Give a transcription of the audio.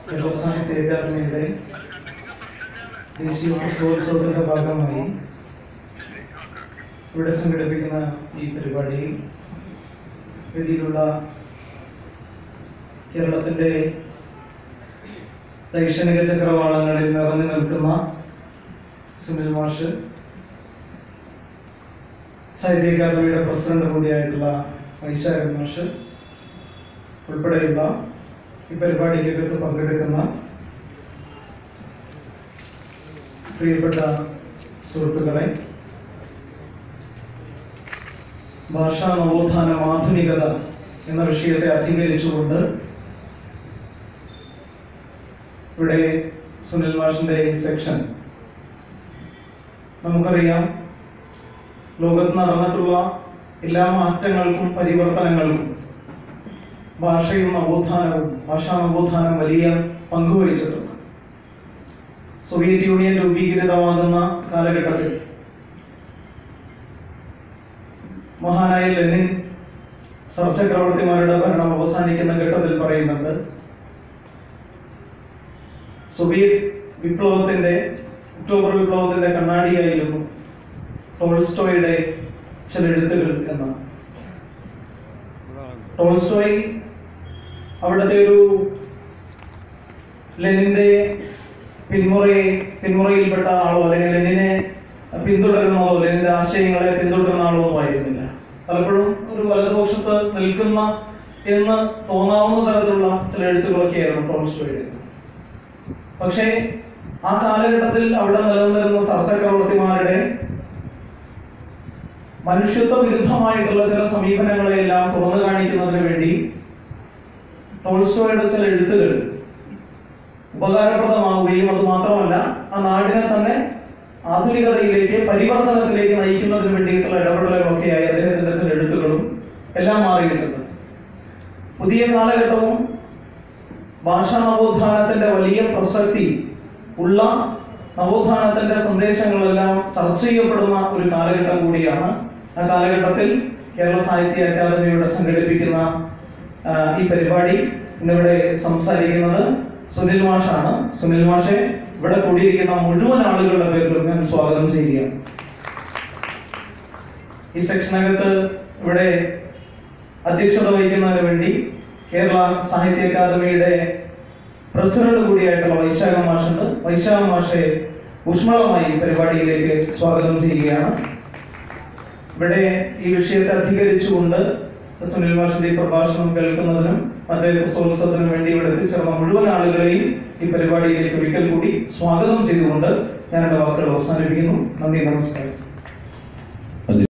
കേരള സാഹിത്യ അക്കാദമിയുടെ ദേശീയ പുസ്തകോത്സവത്തിൻ്റെ ഭാഗമായി ഇവിടെ സംഘടിപ്പിക്കുന്ന ഈ പരിപാടിയിൽ വേദിയിലുള്ള കേരളത്തിൻ്റെ ദൈക്ഷണിക ചക്രവാളങ്ങളിൽ നിറഞ്ഞു നിൽക്കുന്ന സുനിൽ മാഷ്, സാഹിത്യ അക്കാദമിയുടെ പ്രസിഡന്റ് കൂടിയായിട്ടുള്ള വൈശാഖൻ മാഷ് ഉൾപ്പെടെയുള്ള ഈ പരിപാടിക്കകത്ത് പങ്കെടുക്കുന്ന പ്രിയപ്പെട്ട സുഹൃത്തുക്കളെ, ഭാഷാ നവോത്ഥാനം ആധുനികത എന്ന വിഷയത്തെ അധികരിച്ചുകൊണ്ട് ഇവിടെ സുനിൽ മാഷിന്റെ ഈ സെക്ഷൻ, നമുക്കറിയാം ലോകത്ത് നടന്നിട്ടുള്ള എല്ലാ മാറ്റങ്ങൾക്കും പരിവർത്തനങ്ങൾക്കും ഭാഷാ നവോത്ഥാനം വലിയ പങ്കുവഹിച്ചിട്ടുണ്ട്. സോവിയറ്റ് യൂണിയൻ രൂപീകൃതമാകുന്ന കാലഘട്ടത്തിൽ മഹാനായ ലെനിൻ സർചക്രവർത്തിമാരുടെ ഭരണം അവസാനിക്കുന്ന ഘട്ടത്തിൽ പറയുന്നുണ്ട്, സോവിയറ്റ് വിപ്ലവത്തിന്റെ ഒക്ടോബർ വിപ്ലവത്തിന്റെ കണ്ണാടിയായിരുന്നു ടോൾസ്റ്റോയുടെ ചില എഴുത്തുകൾ എന്നാണ്. ടോൾസ്റ്റോയ് അവിടുത്തെ ഒരു ലെനിന്റെ പിന്മുറയിൽപ്പെട്ട ആളോ അല്ലെങ്കിൽ ലെനിനെ പിന്തുടരുന്നതോ ലെനിന്റെ ആശയങ്ങളെ പിന്തുടരുന്ന ആളോ ഒന്നും ആയിരുന്നില്ല. പലപ്പോഴും ഒരു വലതുപക്ഷത്ത് നിൽക്കുന്ന എന്ന് തോന്നാവുന്ന തരത്തിലുള്ള ചില എഴുത്തുകളൊക്കെയായിരുന്നു ടോൾസ്റ്റോയുടെ. പക്ഷേ ആ കാലഘട്ടത്തിൽ അവിടെ നിലനിന്നിരുന്ന സർചക്രവർത്തിമാരുടെ മനുഷ്യത്വ വിരുദ്ധമായിട്ടുള്ള ചില സമീപനങ്ങളെയെല്ലാം തുറന്നു കാണിക്കുന്നതിന് വേണ്ടി ടോൾസ്റ്റോയുടെ ചില എഴുത്തുകൾ ഉപകാരപ്രദമാവുകയും അതുമാത്രമല്ല ആ നാടിനെ തന്നെ ആധുനികതയിലേക്ക് പരിവർത്തനത്തിലേക്ക് നയിക്കുന്നതിന് വേണ്ടിയിട്ടുള്ള ഇടപെടലുകളൊക്കെയായി അദ്ദേഹത്തിന്റെ ചില എഴുത്തുകളും എല്ലാം മാറിയിട്ടുണ്ട്. പുതിയ കാലഘട്ടവും ഭാഷാ നവോത്ഥാനത്തിന്റെ വലിയ പ്രസക്തി ഉള്ള നവോത്ഥാനത്തിന്റെ സന്ദേശങ്ങളെല്ലാം ചർച്ച ചെയ്യപ്പെടുന്ന ഒരു കാലഘട്ടം കൂടിയാണ്. ആ കാലഘട്ടത്തിൽ കേരള സാഹിത്യ അക്കാദമിയുടെ സംഘടിപ്പിക്കുന്ന ഈ പരിപാടി ഇന്നിവിടെ സംസാരിക്കുന്നത് സുനിൽ മാഷാണ്. സുനിൽ മാഷെ ഇവിടെ കൂടിയിരിക്കുന്ന മുഴുവൻ ആളുകളുടെ പേരിലും ഞാൻ സ്വാഗതം ചെയ്യുകയാണ്. ഈ സെക്ഷനകത്ത് ഇവിടെ അധ്യക്ഷത വഹിക്കുന്നതിന് വേണ്ടി കേരള സാഹിത്യ അക്കാദമിയുടെ പ്രസിഡന്റ് കൂടിയായിട്ടുള്ള വൈശാഖൻ മാഷുണ്ട്. വൈശാഖൻ മാഷെ ഊഷ്മളമായി പരിപാടിയിലേക്ക് സ്വാഗതം ചെയ്യുകയാണ്. ഇവിടെ ഈ വിഷയത്തെ അധികരിച്ചുകൊണ്ട് സുനിൽ മാഷിന്റെ ഈ പ്രഭാഷണം കേൾക്കുന്നതിനും മറ്റേ പുസ്തകോത്സവത്തിനും വേണ്ടി ഇവിടെ എത്തിച്ചേർന്ന മുഴുവൻ ആളുകളെയും ഈ പരിപാടിയിലേക്ക് ഒരിക്കൽ കൂടി സ്വാഗതം ചെയ്തുകൊണ്ട് ഞാൻ എന്റെ വാക്കുകൾ അവസാനിപ്പിക്കുന്നു. നന്ദി, നമസ്കാരം.